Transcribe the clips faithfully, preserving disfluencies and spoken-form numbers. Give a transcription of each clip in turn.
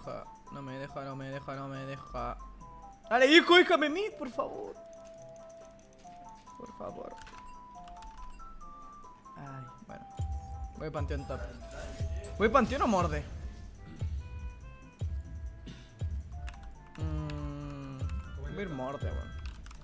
deja. No me deja, no me deja, no me deja. Dale, hijo, déjame mid, por favor. Por favor. Ay, bueno. Voy panteón top. ¿Voy panteón o morde? Mmm. Voy a ir morde, weón.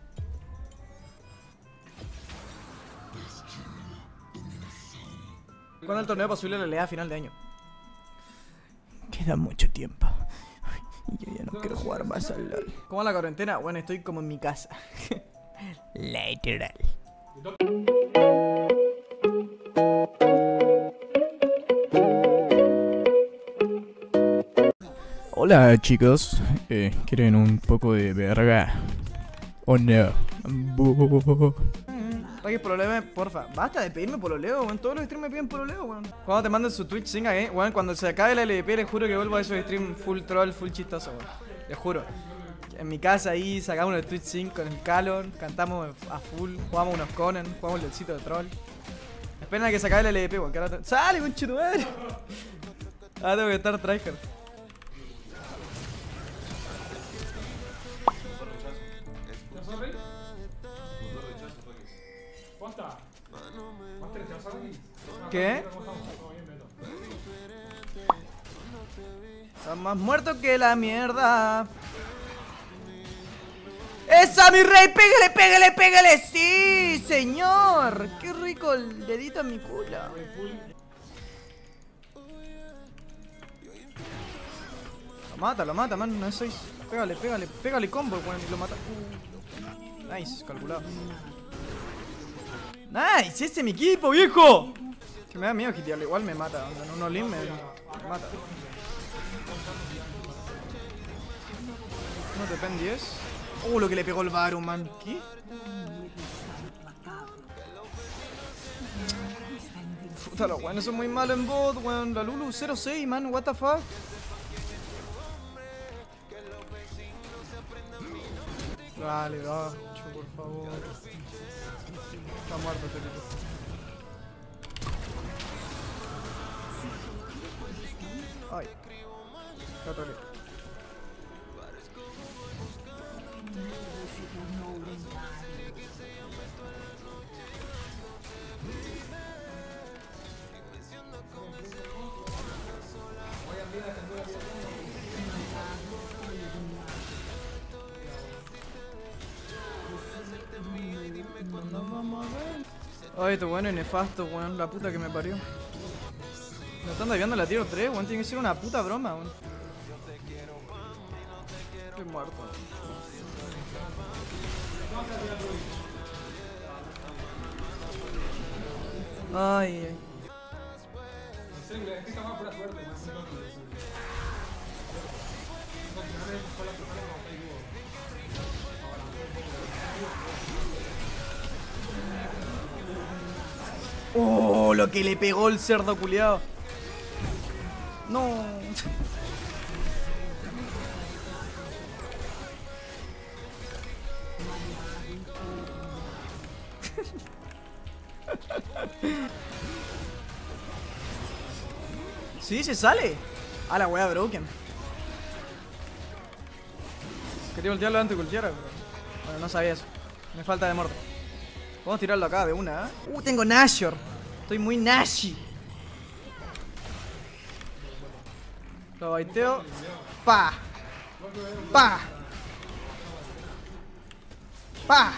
¿Cuándo el torneo posible la lea a final de año? Queda mucho tiempo. Y yo ya no quiero jugar más al LOL. ¿Cómo va la cuarentena? Bueno, estoy como en mi casa. Literal. Hola chicos, eh, ¿quieren un poco de verga? ¿O no? Oye, pololeo, porfa. Basta de pedirme pololeo, weón. Todos los streams me piden pololeo, weón. Cuando te manden su Twitch Singa, eh, weón. Cuando se acabe la L V P, les juro que vuelvo a esos streams full troll, full chistoso, weón. Les juro. En mi casa ahí sacamos el Twitch Sync con el Calon, cantamos a full, jugamos unos Conan, jugamos el delcito de troll. Esperen a que se acabe la L V P, weón. Que ahora ¡sale, conchetumare! Ahora tengo que estar tryhard. ¿Qué? Estás más muerto que la mierda. ¡Esa, mi rey! ¡Pégale, pégale, pégale! ¡Sí, señor! ¡Qué rico el dedito en mi culo! Lo mata, lo mata, man. No es seis. Pégale, pégale, pégale combo, weón. Y lo mata. Uh. Nice, calculado. Nice, ese es mi equipo, viejo. Que me da miedo hitearlo, igual me mata. En un all-in me, me mata. ¿No te pen diez? Uh, lo que le pegó el Baron, man. ¿Qué? Puta, los weones son muy malos en bot, weón. La Lulu cero seis, man. What the fuck. Dale, gacho, por favor. Está muerto, Felipe. Ay, Católico. Ay, esto bueno es nefasto, weón. La puta que me parió. Me están desviando la tiro tres, weón. Tiene que ser una puta broma, weón. Estoy muerto. Ay, ay. Oh, lo que le pegó el cerdo culiado. No. Sí, se sale. A la wea broken. Quería voltearlo antes de voltear, pero... Bueno, no sabía eso. Me falta de muerte. Vamos a tirarlo acá de una, ¿eh? Uh, tengo Nashor. Estoy muy Nashi. Lo baiteo. Pa. Pa. Pa.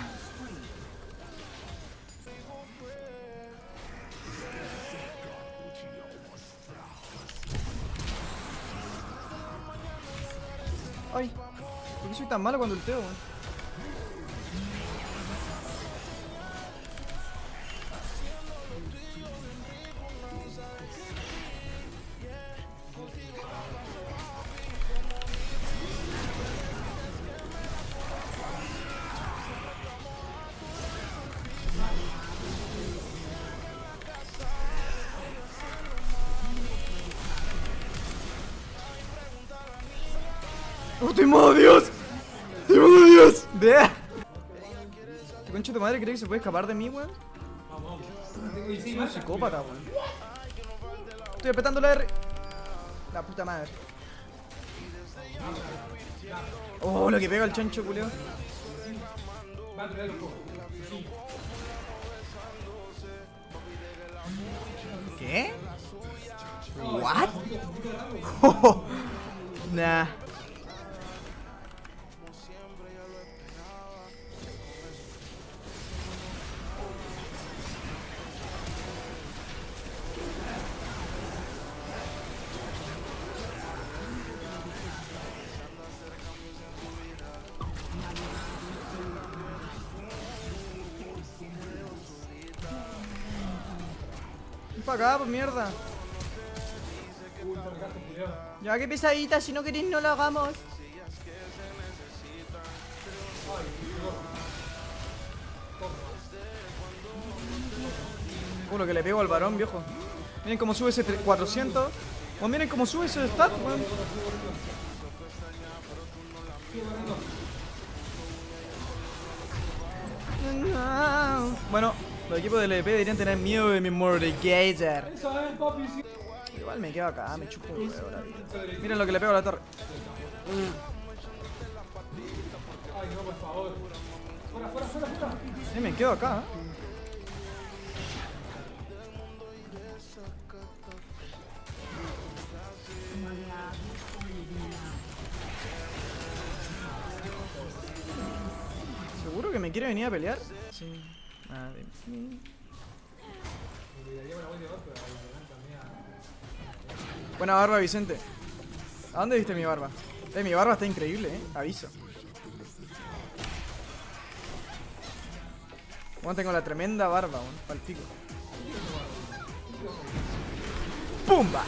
Ay, ¿por qué soy tan malo cuando ulteo, weón? ¡Oh, estoy modo Dios! ¡Estoy modo Dios! ¡Vea! ¿Qué concha de tu madre cree que se puede escapar de mí, weón? Soy un psicópata, weón. Estoy apretando la R. La puta madre. Oh, lo que pega el chancho, culeo. ¿Qué? ¿What? Oh, nah. Para acá, pues mierda. Ya que pesadita, si no queréis no lo hagamos. Uh, lo que le pego al varón, viejo. Miren cómo sube ese cuatrocientos. O miren cómo sube ese stat, weón. Bueno, los equipos del E D P deberían tener miedo de mi Mordekaiser. Igual me quedo acá, me chupo un huevo la vida. Miren lo que le pego a la torre. Ay, no, por favor. Fuera, fuera, fuera, fuera. Sí, me quedo acá, ¿eh? ¿Seguro que me quiere venir a pelear? Sí. Madre mía. Buena barba, Vicente. ¿A dónde viste mi barba? Eh, mi barba está increíble, eh. Aviso. Bueno, tengo la tremenda barba, bueno, pa'l pico. ¡Pumba!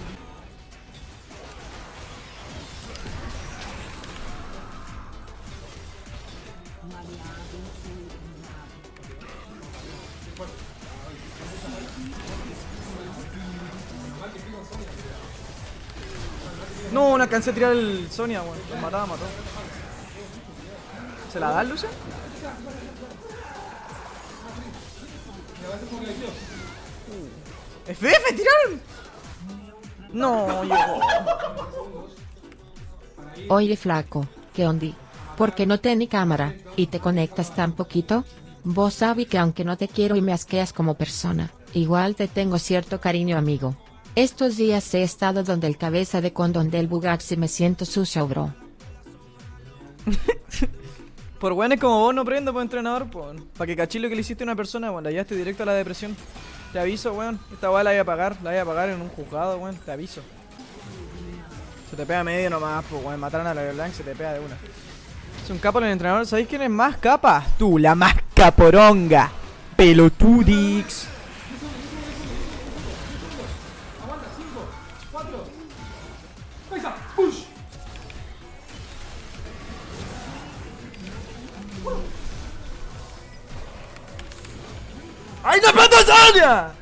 No, no alcancé a tirar el Sonia, weón. Lo mataba, mató. ¿Se la da, Lucia? ¡F F! ¡Tiraron! No, llegó. Oye, flaco, ¿qué ondi? ¿Por qué no tenés cámara y te conectas tan poquito? Vos sabés que aunque no te quiero y me asqueas como persona, igual te tengo cierto cariño, amigo. Estos días he estado donde el cabeza de condón del Bugatti y me siento sucio, bro. Por weones como vos no prendo por entrenador, pues. Para que cachis lo que le hiciste a una persona, weón. La llevaste directo a la depresión. Te aviso, weón. Esta weá la voy a pagar. La voy a pagar en un juzgado, weón. Te aviso. Se te pega medio nomás, pues, weón. Mataron a la Blanc, se te pega de una. Es un capo el entrenador. ¿Sabéis quién es más capa? Tú, la más caporonga. Pelotudix. ¡Ay, no mato a Sonia!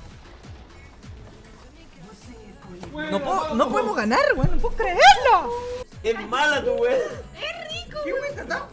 No, puedo, no podemos ganar, weón. No puedo creerlo. Es mala tu weón. Es rico. ¿Qué weón está?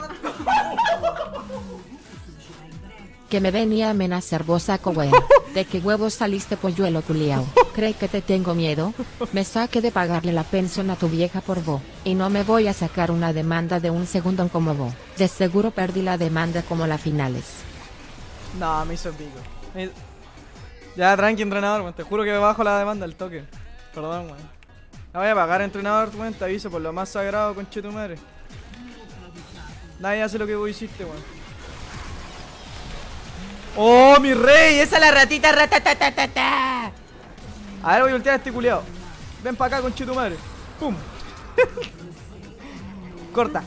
Que me venía a amenazar vos, saco weón. ¿De qué huevos saliste, polluelo culiao? ¿Cree que te tengo miedo? Me saqué de pagarle la pensión a tu vieja por vos, y no me voy a sacar una demanda de un segundo como vos. De seguro perdí la demanda como las finales. No, me hizo pico. Me... Ya, tranqui, entrenador, weón. Te juro que me bajo la demanda al toque. Perdón, weón. La voy a pagar, entrenador, weón. Te aviso por lo más sagrado, conche tu madre. Nadie hace lo que vos hiciste, weón. ¡Oh, mi rey! ¡Esa es la ratita ratatatata! A ver, voy a voltear a este culiao. Ven para acá, conche tu madre. ¡Pum! Corta.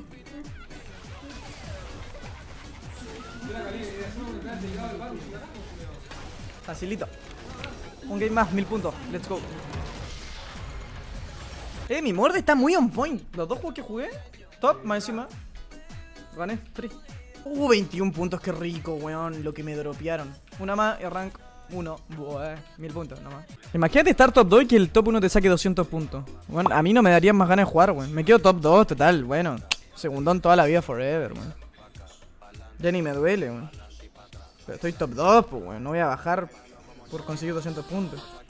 Facilito. Un game más, mil puntos. Let's go. Eh, mi morde está muy on point. Los dos juegos que jugué, top, más encima. Gané, free. Uh, veintiún puntos, qué rico, weón. Lo que me dropearon. Una más y rank uno. Buah, mil puntos nomás. Imagínate estar top dos y que el top uno te saque doscientos puntos. Bueno, a mí no me darían más ganas de jugar, weón. Me quedo top dos, total, bueno. Segundón toda la vida, forever, weón. Ya ni me duele, weón. Pero estoy top dos, pues, weón. No voy a bajar por conseguir doscientos puntos.